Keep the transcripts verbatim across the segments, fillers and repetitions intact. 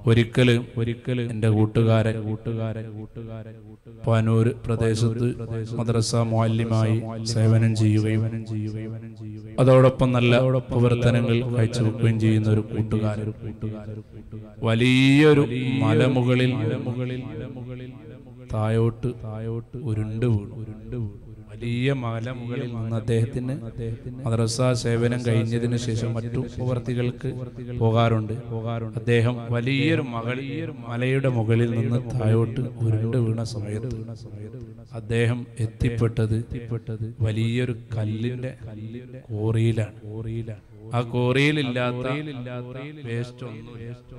ഒരിക്കല് ഒരിക്കല് എൻ്റെ കൂട്ടുകാരൻ കൂട്ടുകാരൻ കൂട്ടുകാരൻ പാനൂർ പ്രദേശത്ത് മദ്രസ മുഅല്ലിമായി സേവനം ചെയ്യുകയും അതോടൊപ്പം നല്ല പ്രവർത്തനങ്ങൾ കാഴ്ചവെക്കുകയും ചെയ്യുന്ന ഒരു കൂട്ടുകാരൻ വലിയൊരു മലമുകളിൽ മലമുകളിൽ മലമുകളിൽ തായോട്ട് തായോട്ട് ഉരുണ്ട് വീണു ഉരുണ്ട് വീണു വലിയ മലമുകളിൽ നിന്ന് അദ്ദേഹത്തിന് മദ്രസ സേവനം കഴിഞ്ഞതിന് ശേഷം മറ്റു പ്രവർത്തികൾക്ക് പോകാറുണ്ട് പോകാറുണ്ട് അദ്ദേഹം വലിയൊരു മകൾ മലയുടെ മുകളിൽ നിന്ന് തായോട്ട് ഉരുണ്ട് വീണ സമയത്ത് അദ്ദേഹം എത്തിപ്പെട്ടത് എത്തിപ്പെട്ടത് വലിയൊരു കല്ലിന്റെ കല്ലിന്റെ കോറിയിലാണ് കോറിയിലാണ് ആ കോറിയിലില്ലാത്ത വേസ്റ്റ് ഒന്നും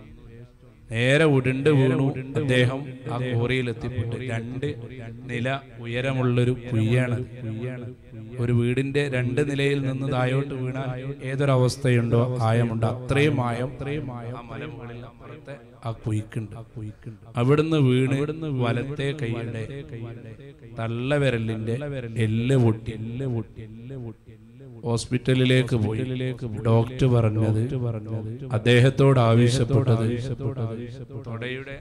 നേരെ ഉരുണ്ട് വീണു അദ്ദേഹം ആ കോറിയിൽ എത്തിപ്പെട്ടു. രണ്ട് നില ഉയരമുള്ളൊരു കുയ്യാണ് കുയ്യാണ് ഒരു വീടിന്റെ രണ്ട് നിലയിൽ നിന്ന് തായോട്ട് വീണാൽ ഏതൊരവസ്ഥയുണ്ടോ ആയമുണ്ട് അത്രയും ആയം അത്രയും ആയം ആ മലമുകളിൽ അപ്പുറത്തെ ആ കുയ്ക്കുണ്ട് ആ കുയ്ക്കുണ്ട് അവിടുന്ന് വീണ് ഇവിടുന്ന് വലത്തെ കൈയുടെ തള്ളവിരലിന്റെ എല്ല് പൊട്ടി എല്ല് പൊട്ടി എല്ല് പൊട്ടി ഹോസ്പിറ്റലിലേക്ക് പോയി. ഡോക്ടർ പറഞ്ഞത് അദ്ദേഹത്തോട് ആവശ്യപ്പെട്ടത് തൊടയുടെ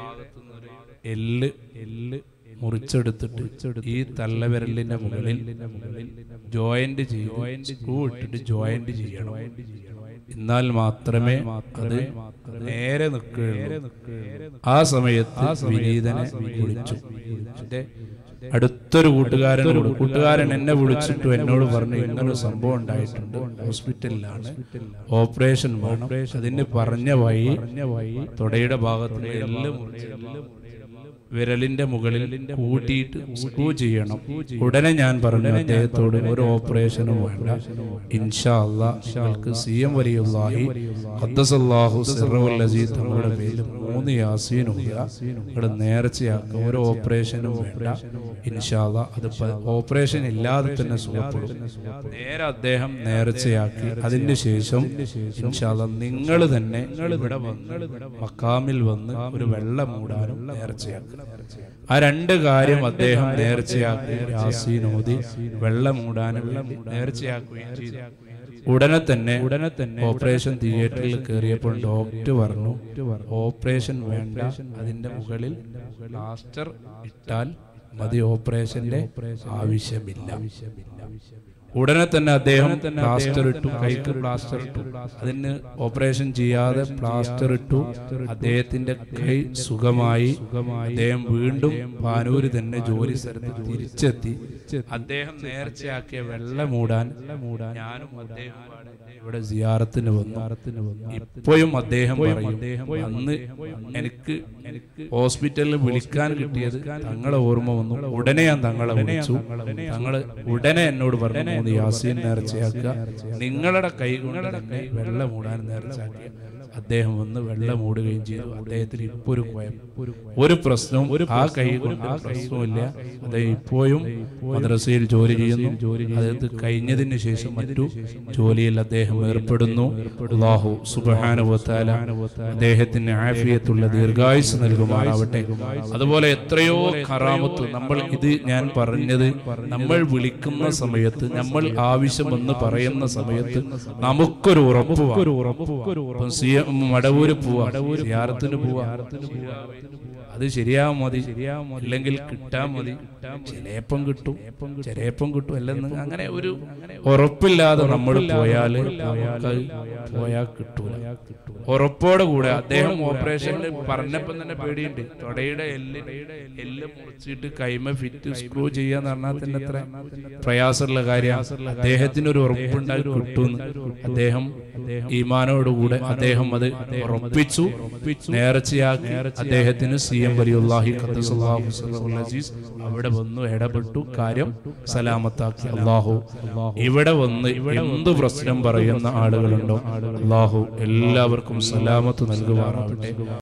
എല്ല് എല്ല് മുറിച്ചെടുത്തിട്ട് ഈ തള്ളവിരലിന്റെ മുകളിൽ ജോയിന്റ് ചെയ്യും സ്ക്രൂ ഇട്ടിട്ട് ജോയിന്റ് ചെയ്യണം. എന്നാൽ മാത്രമേ അത് നേരെ നിൽക്കുകയുള്ളൂ. ആ സമയത്ത് വിനീതനെ വിളിച്ചു. അടുത്തൊരു കൂട്ടുകാരൻ കൂട്ടുകാരൻ എന്നെ വിളിച്ചിട്ടു എന്നോട് പറഞ്ഞു ഇങ്ങനൊരു സംഭവം ഉണ്ടായിട്ടുണ്ട്, ഹോസ്പിറ്റലിലാണ്, ഓപ്പറേഷൻ വേണം. അതിന് പറഞ്ഞ വഴി തൊടയുടെ ഭാഗത്ത് എല്ലാം വിരലിന്റെ മുകളിൽ കൂട്ടിയിട്ട് സ്ക്രൂ ചെയ്യണം. ഉടനെ ഞാൻ പറഞ്ഞു അദ്ദേഹത്തോട് ഒരു ഓപ്പറേഷനും വേണ്ട, ഇൻഷാ അല്ലാഹ് സി എം വലിയുള്ളാഹി ഖദ്ദസല്ലാഹു സിർറഹുൽ അസീസ് തങ്ങളുടെ പേരിൽ മൂന്ന് യാസീനും ഇവിടെ നേർച്ചയാക്കുക, ഒരു ഓപ്പറേഷനും വേണ്ട, ഇൻഷാ അല്ലാഹ് അത് ഓപ്പറേഷൻ ഇല്ലാതെ തന്നെ സുഖപ്പെടും. നേരെ അദ്ദേഹം നേർച്ചയാക്കി. അതിന് ശേഷം ഇൻഷാ അല്ലാഹ് നിങ്ങൾ തന്നെ ഇവിടെ വന്ന് മക്കാമിൽ വന്ന് ഒരു വെള്ളം മൂടാനും നേർച്ചയാക്കുക. ആ രണ്ട് കാര്യം അദ്ദേഹം നേർച്ചയാക്കി. യാസീൻ ഓതി വെള്ളം മൂടാനുള്ള നേർച്ചയാക്കുകയും ചെയ്തു. ഉടനെ തന്നെ ഉടനെ തന്നെ ഓപ്പറേഷൻ തിയേറ്ററിൽ കയറിയപ്പോൾ ഡോക്ടർ പറഞ്ഞു ഓപ്പറേഷൻ വേണ്ട, അതിന്റെ മുകളിൽ പ്ലാസ്റ്റർ ഇട്ടാൽ മതി, ഓപ്പറേഷന്റെ ആവശ്യമില്ല. ഉടനെ തന്നെ അദ്ദേഹം പ്ലാസ്റ്റർ ഇട്ടു, കൈക്ക് പ്ലാസ്റ്റർ ഇട്ടു. അതിന് ഓപ്പറേഷൻ ചെയ്യാതെ പ്ലാസ്റ്റർ ഇട്ടു. അദ്ദേഹത്തിന്റെ കൈ സുഖമായി. അദ്ദേഹം വീണ്ടും പാനൂര് തന്നെ ജോലി സ്ഥലത്ത് തിരിച്ചെത്തി. അദ്ദേഹം നേർച്ചയാക്കിയ വെള്ളം മൂടാൻ ഞാനും അദ്ദേഹം ഇവിടെ സിയാറത്തിന് വന്നു. ഇപ്പോഴും അദ്ദേഹം പറയും അന്ന് എനിക്ക് ഹോസ്പിറ്റലിൽ വിളിക്കാൻ കിട്ടിയത് തങ്ങളെ ഓർമ്മ വന്നു. ഉടനെ ഞാൻ തങ്ങളെ വിളിച്ചു. തങ്ങള് ഉടനെ എന്നോട് പറഞ്ഞു മൂന്ന് യാസീൻ നേർച്ചയാക്കുക, നിങ്ങളുടെ കൈ കൊണ്ട് തന്നെ വെള്ളം മൂടാൻ നേർച്ചയാക്കിയ. അദ്ദേഹം വന്ന് വെള്ളം മൂടുകയും ചെയ്തു. അദ്ദേഹത്തിന് ഇപ്പൊ ഒരു ഭയം ഒരു പ്രശ്നവും ആ കൈ കൊണ്ട് പ്രശ്നവുമില്ല. അദ്ദേഹം ഇപ്പോഴും മദ്രസയിൽ ജോലി ചെയ്യുന്നു. അദ്ദേഹത്ത് കഴിഞ്ഞതിന് ശേഷം മറ്റു ജോലിയിൽ അദ്ദേഹം ഏർപ്പെടുന്നു. അല്ലാഹു സുബ്ഹാനഹു വ തആല അദ്ദേഹത്തിന് ആഫിയത്തുള്ള ദീർഘായുസ് നൽകുമാറാവട്ടെ. അതുപോലെ എത്രയോ കറാമത്ത് നമ്മൾ ഇത് ഞാൻ പറഞ്ഞത് നമ്മൾ വിളിക്കുന്ന സമയത്ത് നമ്മൾ ആവശ്യമെന്ന് പറയുന്ന സമയത്ത് നമുക്കൊരു ഉറപ്പ് മടവൂര് പോവാ, സിയാറത്തിന് പോവാ, അത് ശരിയാവും മതി, ഇല്ലെങ്കിൽ കിട്ടാൻ മതി. ചിലപ്പം കിട്ടും ചിലപ്പം കിട്ടും അല്ലെന്ന് അങ്ങനെ ഒരു ഉറപ്പില്ലാതെ നമ്മൾ പോയാൽ പോയാൽ കിട്ടൂല. ഉറപ്പോടെ കൂടെ അദ്ദേഹം ഓപ്പറേഷനിൽ പറഞ്ഞപ്പം തന്നെ പേടിയുണ്ട്. തൊടയുടെ എല്ല് എല്ല് മുറിച്ചിട്ട് കൈമ ഫിറ്റ് സ്ക്രൂ ചെയ്യാന്ന് പറഞ്ഞാൽ തന്നെ എത്ര പ്രയാസമുള്ള കാര്യമാണ്. അദ്ദേഹത്തിന് ഒരു ഉറപ്പുണ്ടായി കിട്ടുമെന്ന് അദ്ദേഹം ഈമാനോടുകൂടെ അദ്ദേഹം അത് ഉറപ്പിച്ചു, നേർച്ചയാക്കി. അദ്ദേഹത്തിന് സി എം വലിയുള്ളാഹി ഖദ്ദസല്ലാഹു സിർറഹുൽ അസീസ് അവിടെ വന്നു ഇടപെട്ടു, കാര്യം സലാമത്താക്കി. അല്ലാഹു ഇവിടെ വന്ന് എന്ത് പ്രശ്നം പറയുന്ന ആളുകളുണ്ടോ അല്ലാഹു എല്ലാവർക്കും സലാമത്ത് നൽകുവാറാവട്ടെ.